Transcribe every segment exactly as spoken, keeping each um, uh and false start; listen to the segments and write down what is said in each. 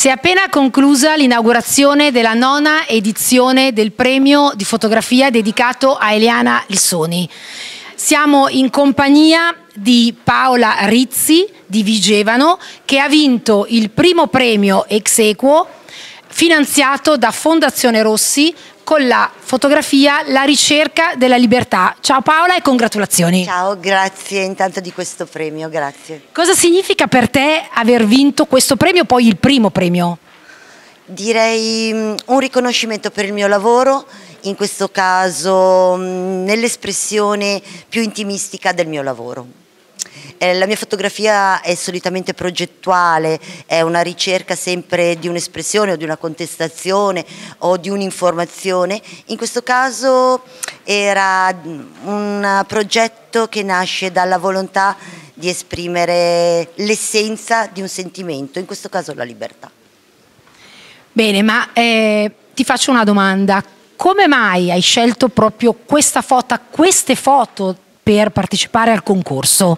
Si è appena conclusa l'inaugurazione della nona edizione del premio di fotografia dedicato a Eliana Lissoni. Siamo in compagnia di Paola Rizzi di Vigevano, che ha vinto il primo premio ex equo finanziato da Fondazione Rossi con la fotografia La ricerca della libertà. Ciao Paola e congratulazioni. Ciao, grazie intanto di questo premio, grazie. Cosa significa per te aver vinto questo premio, poi il primo premio? Direi un riconoscimento per il mio lavoro, in questo caso nell'espressione più intimistica del mio lavoro. Eh, la mia fotografia è solitamente progettuale, è una ricerca sempre di un'espressione o di una contestazione o di un'informazione. In questo caso era un progetto che nasce dalla volontà di esprimere l'essenza di un sentimento, in questo caso la libertà. Bene, ma eh, ti faccio una domanda. Come mai hai scelto proprio questa foto, queste foto per partecipare al concorso?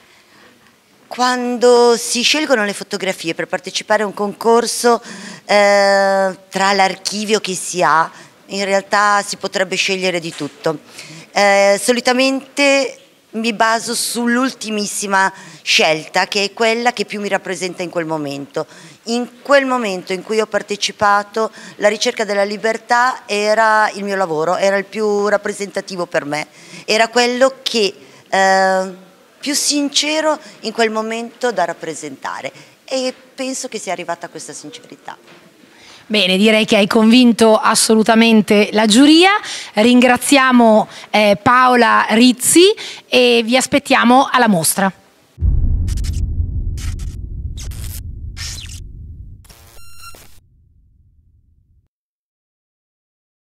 Quando si scelgono le fotografie per partecipare a un concorso, eh, tra l'archivio che si ha, in realtà si potrebbe scegliere di tutto. Eh, solitamente mi baso sull'ultimissima scelta, che è quella che più mi rappresenta in quel momento. In quel momento in cui ho partecipato, la ricerca della libertà era il mio lavoro, era il più rappresentativo per me, era quello che eh, più sincero in quel momento da rappresentare, e penso che sia arrivata a questa sincerità. Bene, direi che hai convinto assolutamente la giuria. Ringraziamo eh, Paola Rizzi e vi aspettiamo alla mostra.